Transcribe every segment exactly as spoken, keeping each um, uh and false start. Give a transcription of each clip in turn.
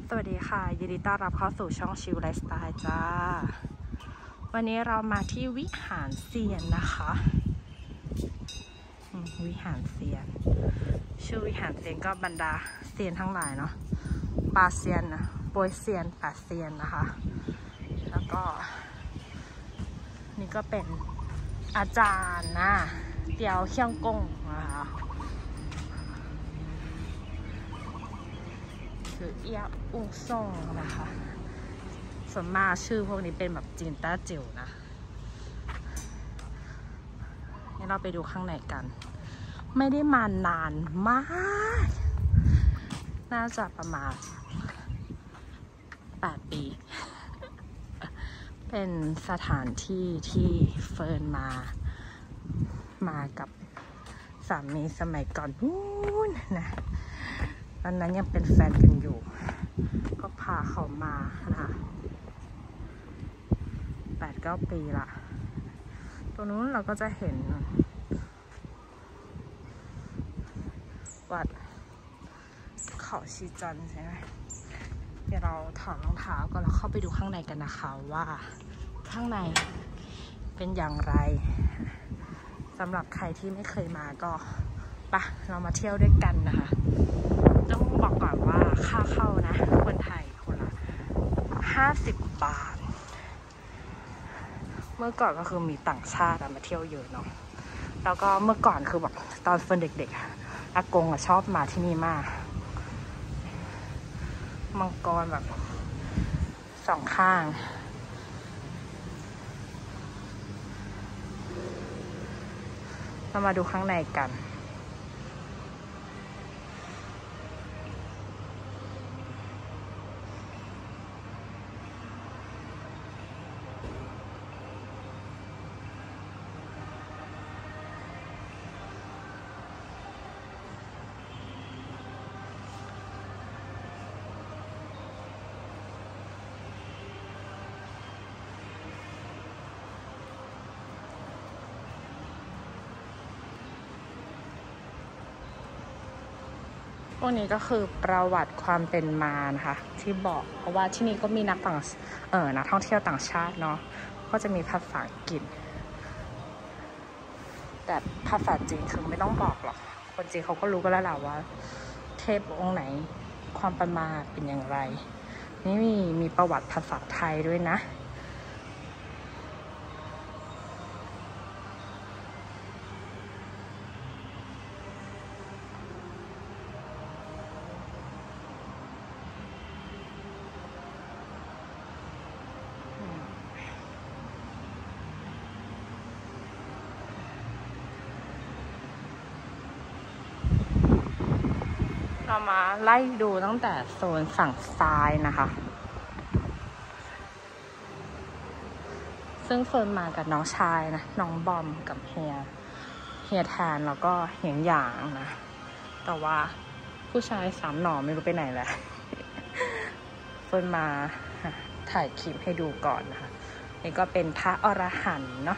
สวัสดีค่ะยินดีต้อนรับเข้าสู่ช่องชิลไลฟ์สไตล์จ้าวันนี้เรามาที่วิหารเซียนนะคะวิหารเซียนชื่อวิหารเซียนก็บรรดาเซียนทั้งหลายเนาะปาเซียนนะปวยเซียนปาเซียนนะคะแล้วก็นี่ก็เป็นอาจารย์นะเตียวเขี้ยงกงนะคะคือเอียอุซ่งนะคะส่วนมากชื่อพวกนี้เป็นแบบจีนแต้จิ๋วนะงั้นเราไปดูข้างในกันไม่ได้มานานมากน่าจะประมาณแปดปีเป็นสถานที่ที่เฟิร์นมามากับสามีสมัยก่อนนู้นนะตอนนั้นยังเป็นแฟนกันอยู่ก็พาเขามานะคะแปดเก้าปีละตรงนู้นเราก็จะเห็นวัดเขาชีจันใช่ไหมเดี๋ยวเราถอดรองเท้าก่อนแล้วเข้าไปดูข้างในกันนะคะว่าข้างในเป็นอย่างไรสำหรับใครที่ไม่เคยมาก็ปะเรามาเที่ยวด้วยกันนะคะต้องบอกก่อนว่าค่าเข้านะคนไทยคนละห้าสิบบาทเมื่อก่อนก็คือมีต่างชาติมาเที่ยวเยอะเนาะแล้วก็เมื่อก่อนคือแบบตอนเฟิร์นเด็กๆอากงอะชอบมาที่นี่มากมังกรแบบสองข้างเรามาดูข้างในกันพวกนี้ก็คือประวัติความเป็นมานะคะที่บอกเพราะว่าที่นี่ก็มีนักต่างเออนักท่องเที่ยวต่างชาติเนาะก็จะมีภาษาอังกฤษแต่ภาษาจีนคือไม่ต้องบอกหรอกคนจีนเขาก็รู้กันแล้วแหละว่าเทพองค์ไหนความเป็นมาเป็นอย่างไรนี่มีมีประวัติภาษาไทยด้วยนะเรามาไล่ดูตั้งแต่โซนฝั่งซ้ายนะคะซึ่งเฟิร์นมากับน้องชายนะน้องบอมกับเฮียเฮียแทนแล้วก็เฮียหยางนะแต่ว่าผู้ชายสามหน่อไม่รู้ไปไหนแหละเฟิร์นมาถ่ายคลิปให้ดูก่อนนะคะนี่ก็เป็นพระอรหันต์เนาะ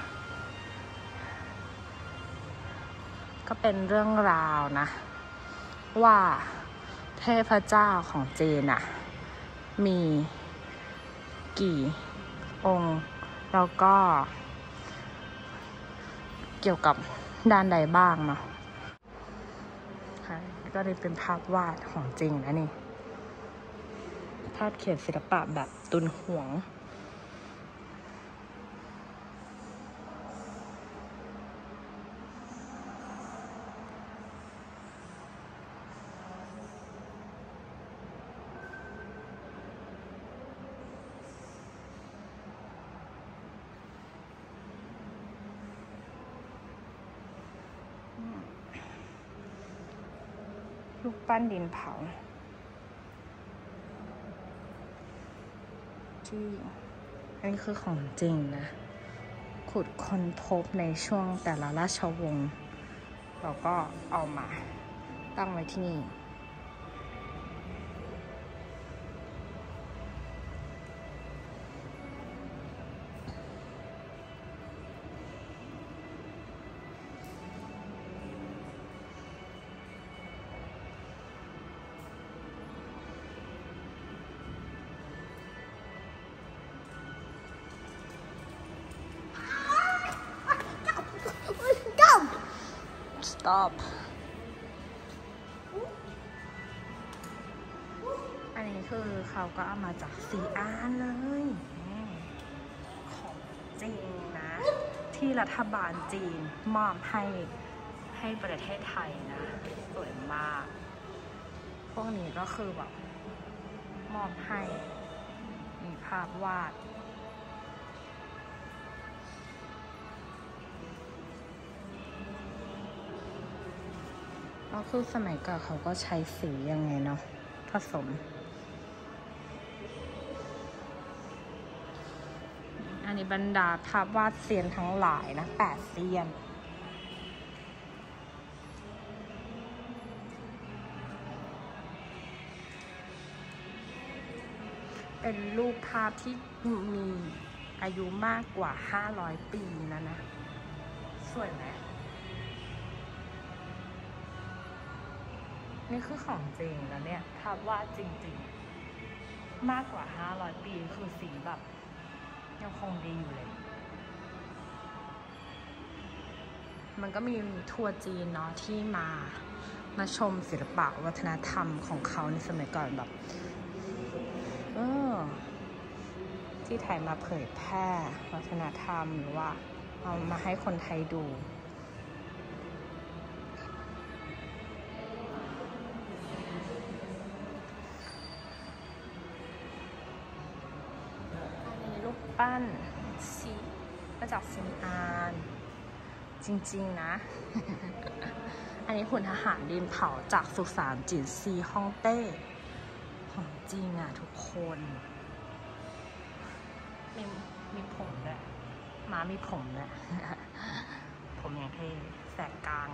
ก็เป็นเรื่องราวนะว่าเทพเจ้าของจีนน่ะมีกี่องค์แล้วก็เกี่ยวกับด้านใดบ้างเนาะก็เลยเป็นภาพวาดของจริงนะนี่ภาพเขียนศิลปะแบบตุนหวงลูกปั้นดินเผาที่อันนี้คือของจริงนะขุดค้นพบในช่วงแต่ละราชวงศ์เราก็เอามาตั้งไว้ที่นี่ stop อันนี้คือเขาก็เอามาจากซีอาร์เลยของจริงนะที่รัฐบาลจีนมอบให้ให้ประเทศไทยนะสวยมากพวกนี้ก็คือแบบมอบให้มีภาพวาดก็คือสมัยก่อนเขาก็ใช้สียังไงเนาะผสมอันนี้บรรดาภาพวาดเซียนทั้งหลายนะแปดเซียนเป็นรูปภาพที่มีอายุมากกว่าห้าร้อยปีนะนะสวยไหมนี่คือของจริงนะเนี่ยภาพวาดจริงๆมากกว่าห้าร้อยปีคือสีแบบยังคงดีอยู่เลยมันก็มีทัวร์จีนเนาะที่มามาชมศิลปะวัฒนธรรมของเขาในสมัยก่อนแบบเออที่ไทยมาเผยแพร่วัฒนธรรมหรือว่าเอามาให้คนไทยดูปั้นซีมาจากซีอาร์จริงๆนะ อันนี้หุ่นทหารดินเผาจากสุสานจินซีฮ่องเต้ของจริงอ่ะทุกคนมีมีผมด้วยม้ามีผมด้วย ผมอย่างเท่แสกกลาง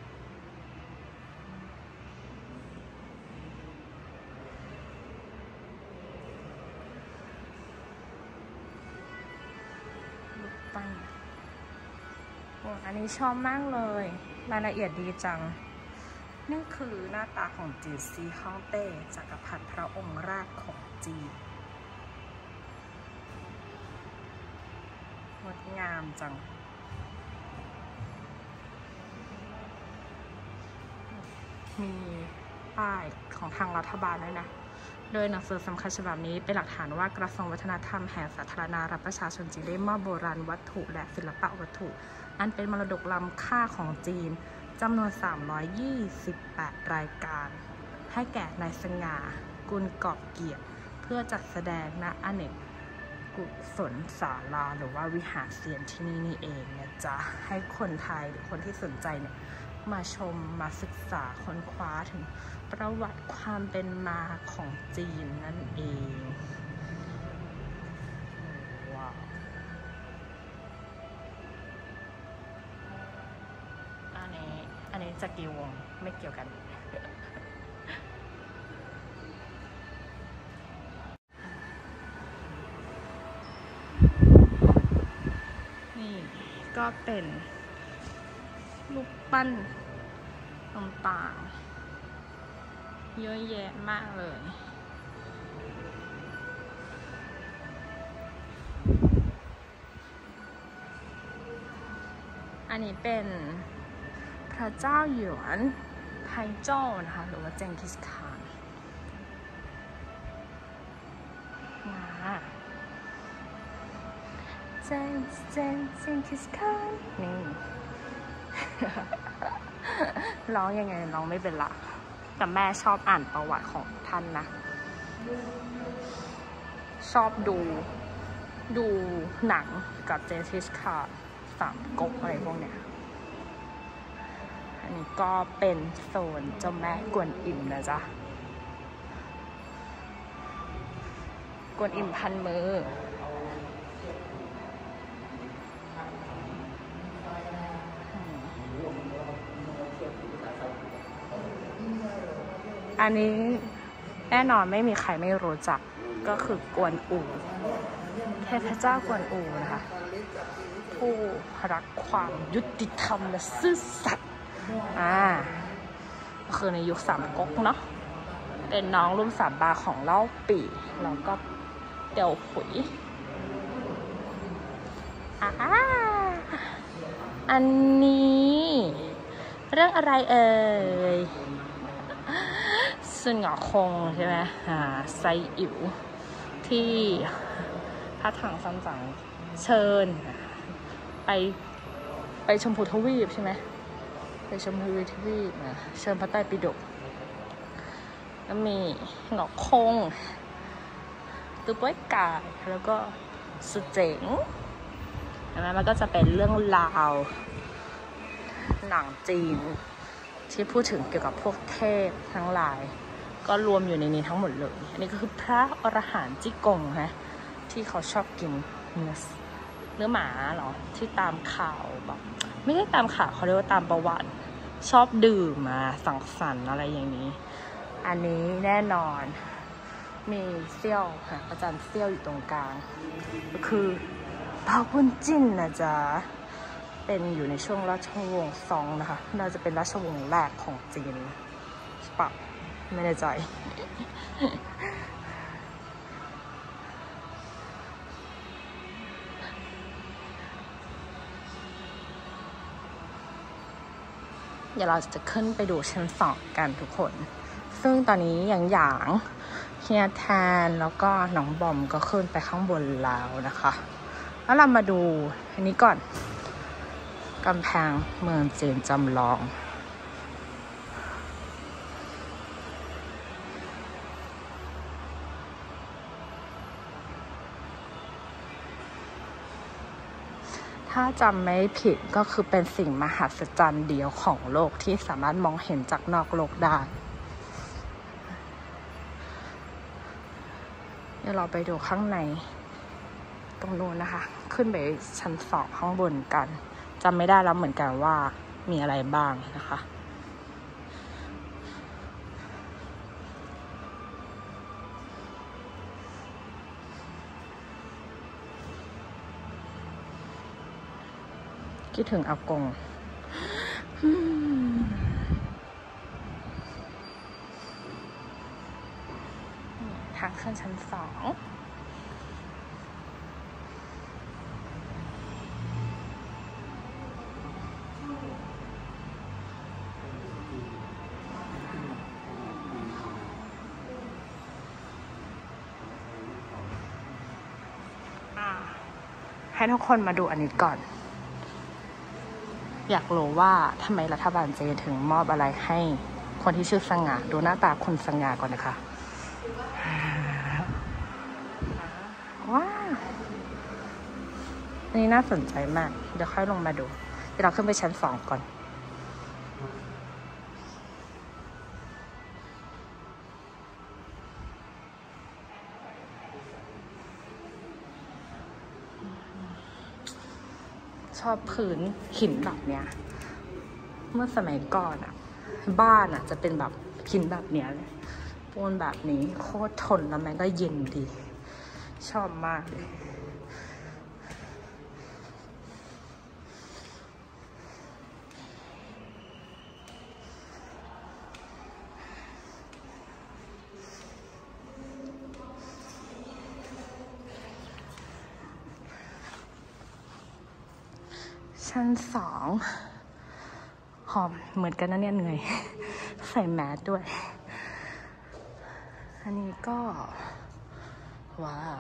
อันนี้ชอบมากเลยรายละเอียดดีจังนี่คือหน้าตาของจีซีฮ่องเต้จักรพรรดิพระองค์แรกของจีนงดงามจังมีป้ายของทางรัฐบาลด้วยนะโดยหนังสือสำคัญฉบับนี้เป็นหลักฐานว่ากระทรวงวัฒนธรรมแห่งสาธารณรัฐประชาชนจีนได้มอบโบราณวัตถุและศิลปะวัตถุอันเป็นมรดกล้ำค่าของจีนจำนวนสามร้อยยี่สิบแปดรายการให้แก่นายสง่ากุลกอบเกียรติเพื่อจัดแสดงณอเนกกุศลศาลาหรือว่าวิหารเซียนที่นี่นี่เองนะจ๊ะให้คนไทยหรือคนที่สนใจเนี่ยมาชมมาศึกษาค้นคว้าถึงประวัติความเป็นมาของจีนนั่นเองว้าวอันนี้อันนี้จะกี่วงไม่เกี่ยวกันนี่ก็เป็นรูปปั้นต่างๆเยอะแยะมากเลยอันนี้เป็นพระเจ้าหยวนไทเจ้านะคะหรือว่าเจงกิสข่านนะเจงเจงเจงกิสข่านนี่ ร้องยังไงร้องไม่เป็นละแต่แม่ชอบอ่านประวัติของท่านนะชอบดูดูหนังกับเจงกิสข่านสามก๊กอะไรพวกเนี้ยอันนี้ก็เป็นโซนเจ้าแม่กวนอิมนะจ๊ะกวนอิมพันมืออันนี้แน่นอนไม่มีใครไม่รู้จักก็คือกวนอูเทพเจ้ากวนอูนะคะผู้รักความยุติธรรมและซื่อสัตย์อ่าก็คือในยุคสามก๊กเนาะเป็นน้องรุ่นสามบาของเล่าปี่แล้วก็เตี่ยวขุยอ่าอันนี้เรื่องอะไรเอ่ยซุนหงอคงใช่ไหมอ่าไซอิ๋วที่พระถังซัมจั๋งเชิญไปไปชมพูทวีปใช่ไหมไปชมพูทวีปนะเชิญพระไตรปิฎกแล้วมีหงอคงตุ๊ป้วยกายแล้วก็สุดเจ๋งใช่ไหมมันก็จะเป็นเรื่องราวหนังจีนที่พูดถึงเกี่ยวกับพวกเทพทั้งหลายก็รวมอยู่ในนี้ทั้งหมดเลยอันนี้ก็คือพระอรหันต์จี้กงฮะที่เขาชอบกินเนื้อเนื้อหมาเหรอที่ตามข่าวแบบไม่ได้ตามข่าวเขาเรียกว่าตามประวัติชอบดื่มมาสังสรรค์อะไรอย่างนี้อันนี้แน่นอนมีเซี่ยวค่ะอาจารย์เซี่ยวอยู่ตรงกลางก็คือพาวุนจินนะจ๊ะเป็นอยู่ในช่วงราชวงศ์ซองนะคะน่าจะเป็นราชวงศ์แรกของจีนใช่ปะไม่แน่ใจเดี๋ยวเราจะขึ้นไปดูชั้นสองกันทุกคนซึ่งตอนนี้อย่างหยางเฮียแทนแล้วก็น้องบอมก็ขึ้นไปข้างบนแล้วนะคะแล้วเรามาดูอันนี้ก่อนกำแพงเมืองจีนจำลองถ้าจำไม่ผิดก็คือเป็นสิ่งมหัศจรรย์เดียวของโลกที่สามารถมองเห็นจากนอกโลกได้เดี๋ยวเราไปดูข้างในตรงนู้นนะคะขึ้นไปชั้นสองข้างบนกันจำไม่ได้แล้วเหมือนกันว่ามีอะไรบ้างนะคะคิดถึงอากงทางขึ้นชั้นสองให้ทุกคนมาดูอันนี้ก่อนอยากรู้ว่าทำไมรัฐบาลจีนถึงมอบอะไรให้คนที่ชื่อสง่าดูหน้าตาคนสง่าก่อนนะคะว้าวอันนี้น่าสนใจมากเดี๋ยวค่อยลงมาดูเดี๋ยวเราขึ้นไปชั้นสองก่อนชอบพื้นหินแบบเนี้ยเมื่อสมัยก่อนอ่ะบ้านอ่ะจะเป็นแบบหินแบบเนี้ยเลยปูนแบบนี้โคตรทนแล้วมันก็เย็นดีชอบมากเลยชั้นสองหอมเหมือนกันนะเนี่ยเหนื่อยใส่แมสด้วยอันนี้ก็ว้าว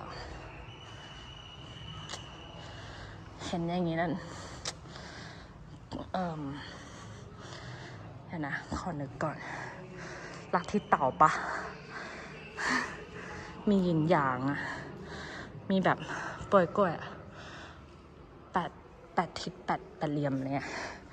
เห็นอย่างนี้นั่นเอ่อเดี๋ยวนะขอนึกก่อนลัทธิเต่าปะมีหยินหยางอะมีแบบป่วยกล้วยแปดแปดทิศแปดแปดเหลี่ยมเนี่ย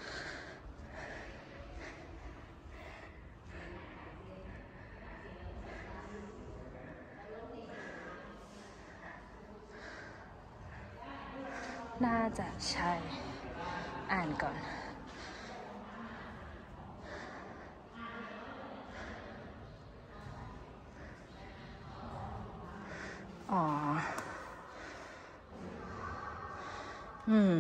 น่าจะใช่อ่านก่อนอ๋ออืม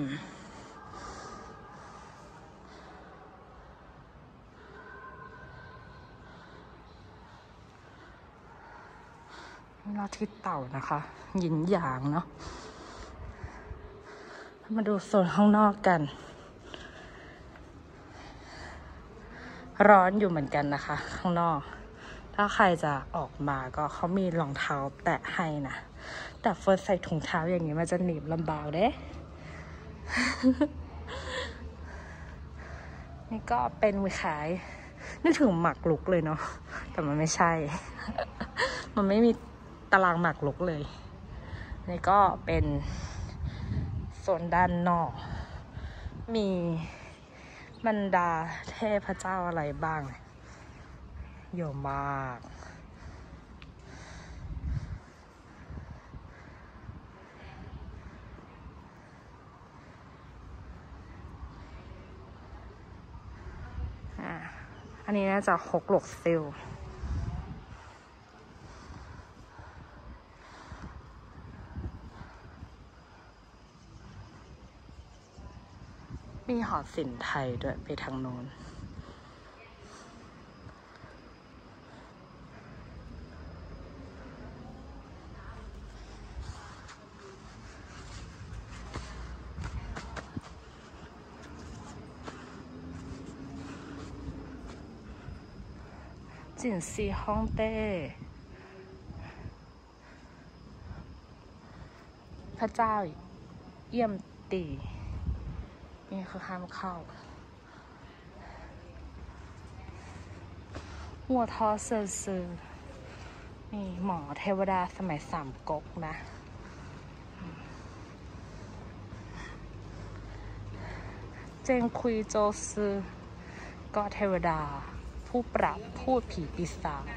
ลัทธิเต่านะคะหยินหยางเนาะมาดูโซนข้างนอกกันร้อนอยู่เหมือนกันนะคะข้างนอกถ้าใครจะออกมาก็เขามีรองเท้าแตะให้นะแต่เฟิร์สใส่ถุงเท้าอย่างนี้มันจะหนีบลำบากเด้ นี่ก็เป็นมือขายนึกถึงหมากรุกเลยเนาะแต่มันไม่ใช่ มันไม่มีตารางหมากรุกเลยนี่ก็เป็นโซนด้านนอกมีบรรดาเทพเจ้าอะไรบ้างเยอะมากอ่ะอันนี้น่าจะหกหลกซิลมีหอศิลป์ไทยด้วยไปทางโน้นจินซีฮ่องเต้พระเจ้าเยี่ยมตีนี่คือห้ามเข้าหัวทอเซอร์ซือนี่หมอเทวดาสมัยสามก๊กนะเจงคุยโจซือก็เทวดาผู้ปราบพูดผีปีศาจ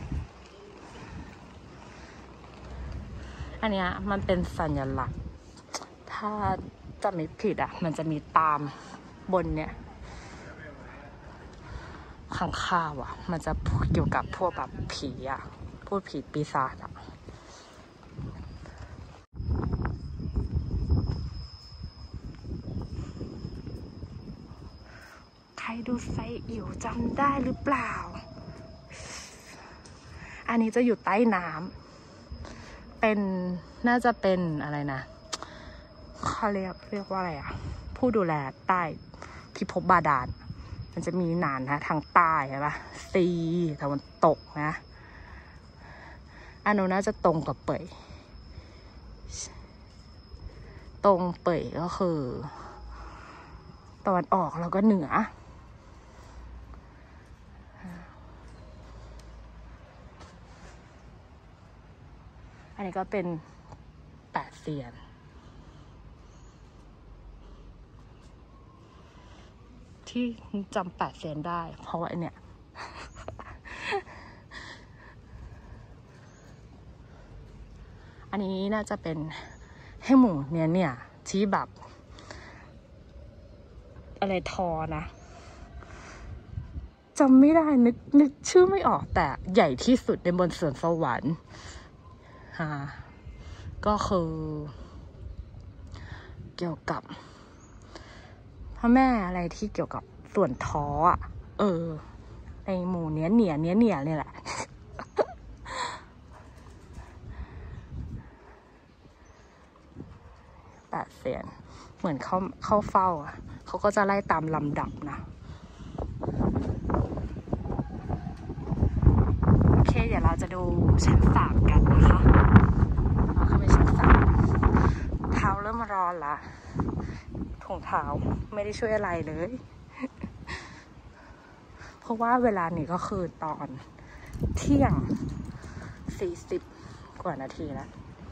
อันเนี้ยมันเป็นสัญลักษณ์ถ้าจะไม่ผิดอ่ะมันจะมีตามบนเนี่ยข้างข้าวอ่ะมันจะเกี่ยวกับพวกแบบผีอ่ะพูดผีปีศาจอ่ะใครดูไซอิ๋วจำได้หรือเปล่าอันนี้จะอยู่ใต้น้ำเป็นน่าจะเป็นอะไรนะเขาเรียกเรียกว่าอะไรอ่ะผู้ดูแลใต้พิภพบาดาลมันจะมีหนานนะทางใต้ใช่ปะซีตะวันตกนะอันนู้นน่าจะตรงกับเป่ยตรงเป่ยก็คือตะวันออกแล้วก็เหนืออันนี้ก็เป็นแปดเซียนที่จำแปดเซียนได้เพราะว่าไอเนี่ยอันนี้น่าจะเป็นให้หมูเนี่ยเนี่ยที่แบบอะไรทอนะจำไม่ได้นึกนึกชื่อไม่ออกแต่ใหญ่ที่สุดในบนสวนสวรรค์ฮะก็คือเกี่ยวกับพระแม่อะไรที่เกี่ยวกับส่วนท้ออ่ะเออในหมู่เนี้ยเหนียเนี้ยเหนียเนี่ยแหละแปดเซียนเหมือนเขาเข้าเฝ้าอ่ะเขาก็จะไล่ตามลำดับนะโอเคเดี๋ยวเราจะดูชั้นสามกันนะคะเราเข้าไปชั้นสามเท้าเริ่มร้อนละถุงเท้าไม่ได้ช่วยอะไรเลยเพราะว่าเวลานี้ก็คือตอนเที่ยงสี่สิบกว่านาทีแล้ว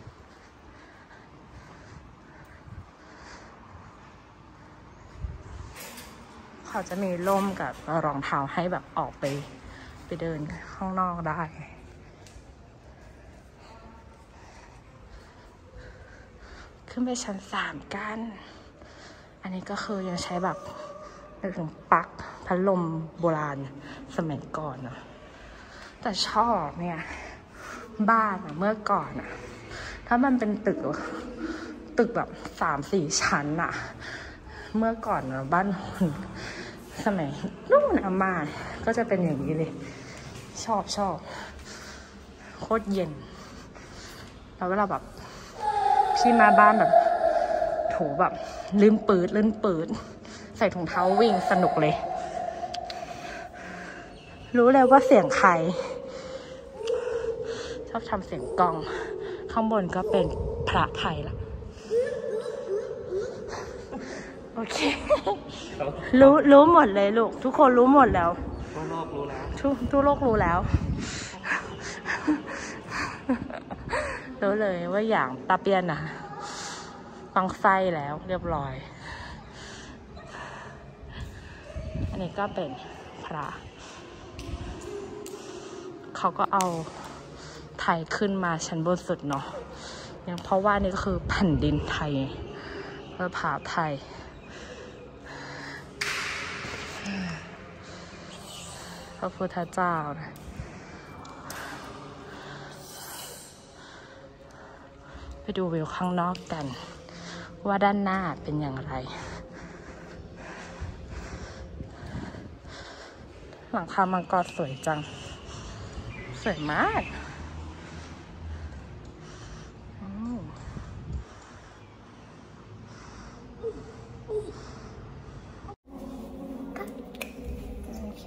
เขาจะมีร่มกับรองเท้าให้แบบออกไปไปเดินข้างนอกได้ขึ้นไปชั้นสามกันอันนี้ก็คือยังใช้แบบนึกถึงปลั๊กพัดลมโบราณสมัยก่อนนะแต่ชอบเนี่ยบ้านอะเมื่อก่อนอะถ้ามันเป็นตึกตึกแบบสามสี่ชั้นอะเมื่อก่อนอะบ้านสมัยนู่นอาม่าก็จะเป็นอย่างนี้เลยชอบชอบโคตรเย็นแล้วเวลาแบบพี่มาบ้านแบบถูแบบลื่นปืดลื่นปืดใส่ถุงเท้าวิ่งสนุกเลยรู้เลยว่าเสียงใครชอบทำเสียงกล้องข้างบนก็เป็นพระไทยละโอเครู้รู้หมดเลยลูกทุกคนรู้หมดแล้วทั่วโลกรู้แล้วทุกทั่วโลกรู้แล้วรู้เลยว่าอย่างตาเปียนนะปังไส้แล้วเรียบร้อยอันนี้ก็เป็นพระเขาก็เอาไทยขึ้นมาชั้นบนสุดเนาะยังเพราะว่านี่ก็คือแผ่นดินไทยพระผาไทยพระพุทธเจ้านะไปดูวิวข้างนอกกันว่าด้านหน้าเป็นอย่างไรหลังคามังกรสวยจังสวยมากโอเค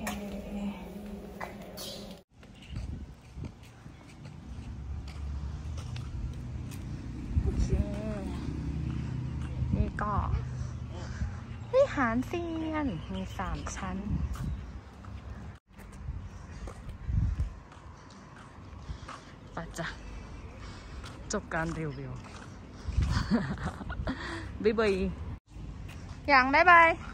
นี่ก็วิหารเซียนมีสามชั้นปัจจะจบการรีวิวบ๊ายบายอย่างบ๊ายบาย